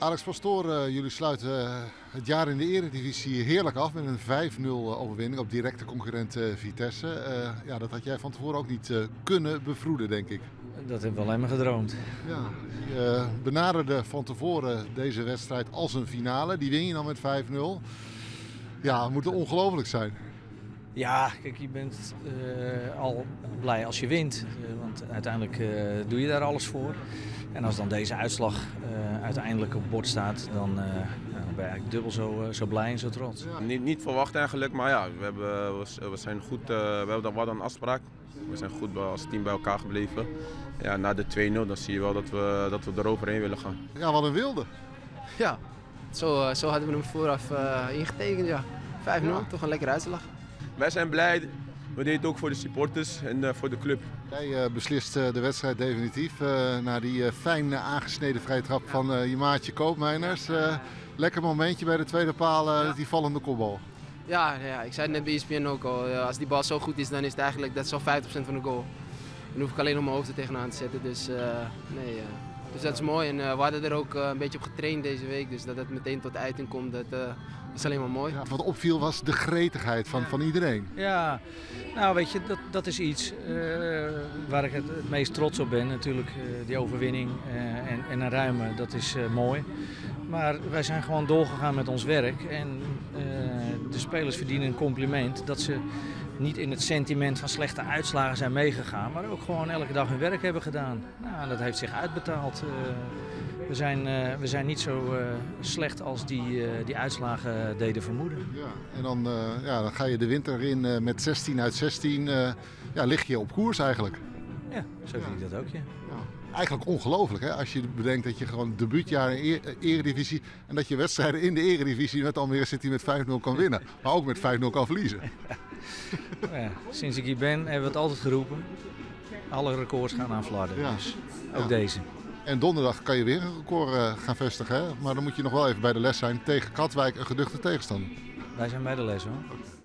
Alex Pastoor, jullie sluiten het jaar in de Eredivisie heerlijk af met een 5-0 overwinning op directe concurrent Vitesse. Ja, dat had jij van tevoren ook niet kunnen bevroeden, denk ik. Dat hebben we alleen maar gedroomd. Ja, je benaderde van tevoren deze wedstrijd als een finale. Die win je dan met 5-0. Ja, het moet ongelooflijk zijn. Ja, kijk, je bent al blij als je wint. Want uiteindelijk doe je daar alles voor. En als dan deze uitslag uiteindelijk op bord staat, dan ben je eigenlijk dubbel zo blij en zo trots. Ja. Niet verwacht eigenlijk, maar ja, we zijn goed, we hadden een afspraak. We zijn goed als team bij elkaar gebleven. Ja, na de 2-0 dan zie je wel dat we eroverheen willen gaan. Ja, wat een wilde. Ja, zo hadden we hem vooraf ingetekend. Ja. 5-0, Ja. toch een lekkere uitslag. Wij zijn blij, we deden het ook voor de supporters en voor de club. Jij beslist de wedstrijd definitief na die fijn aangesneden vrije trap van je maatje Koopmeiners. Lekker momentje bij de tweede paal, die vallende kopbal. Ja, ik zei het net bij ESPN ook al. Als die bal zo goed is, dan is het eigenlijk dat is al 50% van de goal. Dan hoef ik alleen nog mijn hoofd er tegenaan te zetten. Dus, dus dat is mooi. En we hadden er ook een beetje op getraind deze week. Dus dat het meteen tot uiting komt, dat is alleen maar mooi. Ja, wat opviel was de gretigheid van iedereen. Ja, nou weet je, dat is iets waar ik het meest trots op ben. Natuurlijk die overwinning en een ruime, dat is mooi. Maar wij zijn gewoon doorgegaan met ons werk. En de spelers verdienen een compliment dat ze niet in het sentiment van slechte uitslagen zijn meegegaan. Maar ook gewoon elke dag hun werk hebben gedaan. Nou, dat heeft zich uitbetaald. We zijn niet zo slecht als die uitslagen deden vermoeden. Ja, en dan ga je de winter in met 16 uit 16. Lig je op koers eigenlijk. Ja, zo vind ik dat ook, ja. Eigenlijk ongelooflijk, hè? Als je bedenkt dat je gewoon debuutjaar in Eredivisie en dat je wedstrijden in de Eredivisie met Almere City met 5-0 kan winnen. Maar ook met 5-0 kan verliezen. Ja, sinds ik hier ben hebben we het altijd geroepen. Alle records gaan aan Vlaarden, Ja. dus ook deze. En donderdag kan je weer een record gaan vestigen, hè? Maar dan moet je nog wel even bij de les zijn tegen Katwijk, een geduchte tegenstander. Wij zijn bij de les, hoor.